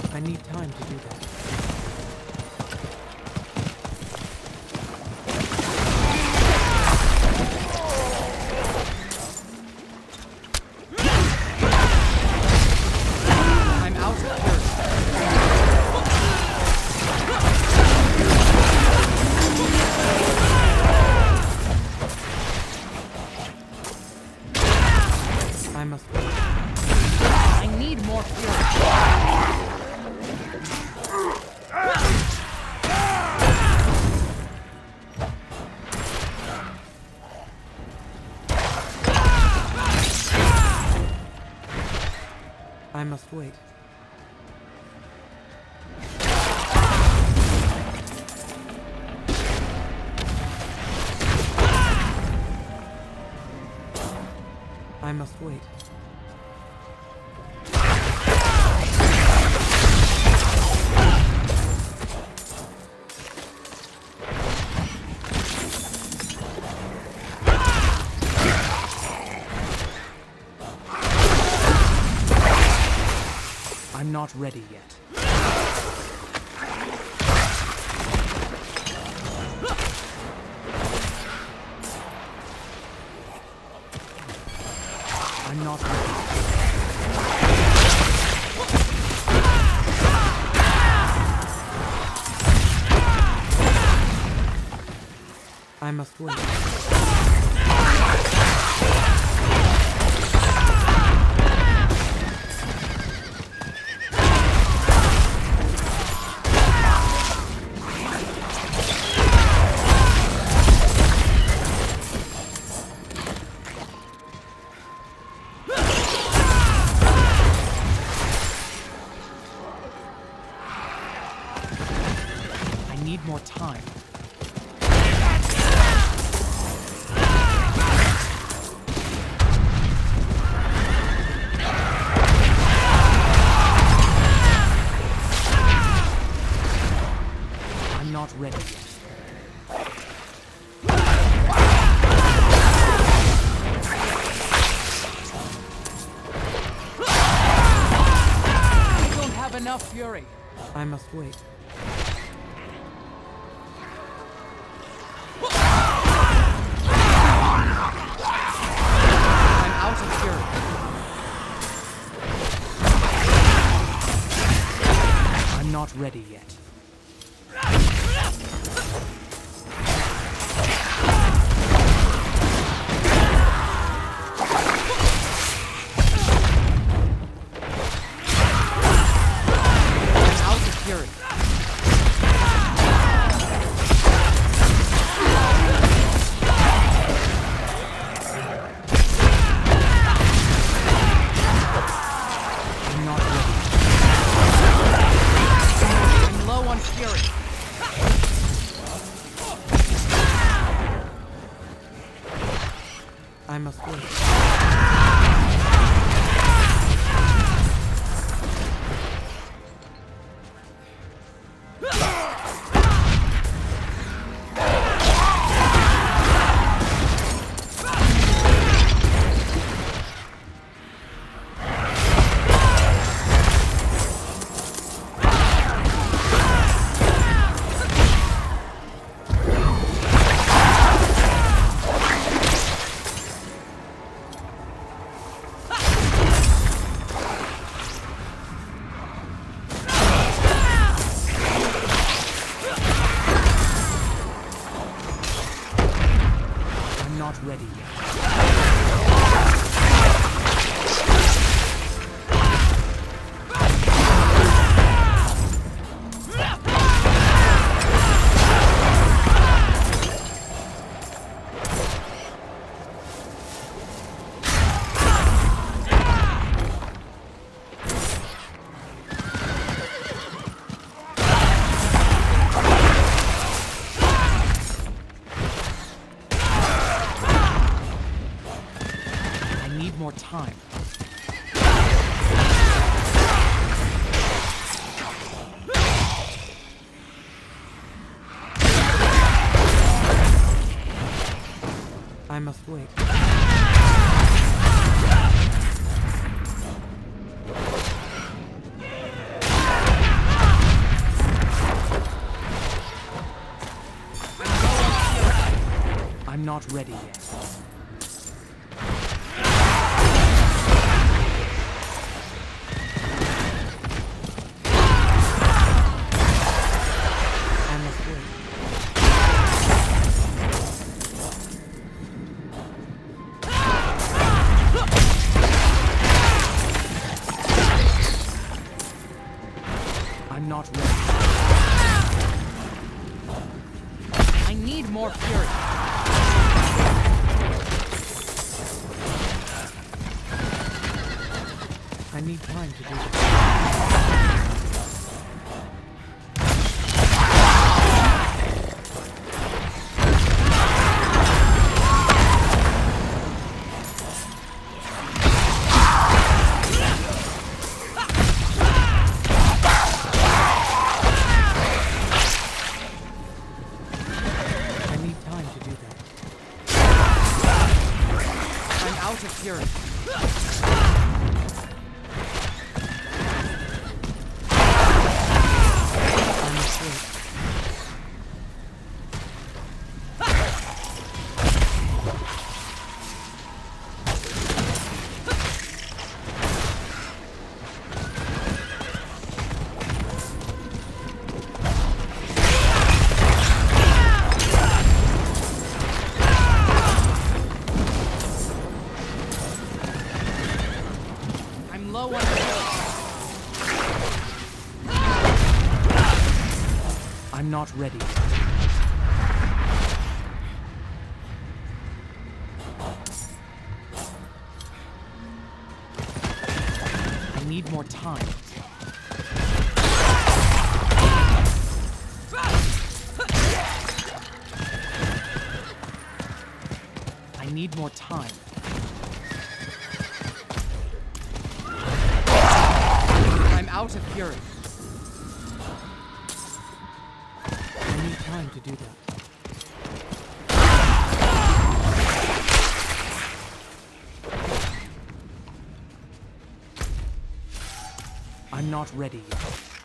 I need time to do that. I'm out of here. I must wait. I need more fury. I must wait. I must wait. I'm not ready yet. I'm not ready. I must wait. I need more time. I'm not ready yet. I don't have enough fury. I must wait. I'm out of fury. I'm not ready yet. I must wait. Not ready yet. More time. I must wait. I'm not ready yet. I must wait. I'm not ready. I need more fury. I need time to do this. I need time to do that. I'm out of fury. I must wait. I'm low on fury. I'm not ready. I need more time. I need more time. I'm out of fury. I need time to do that. I'm not ready yet.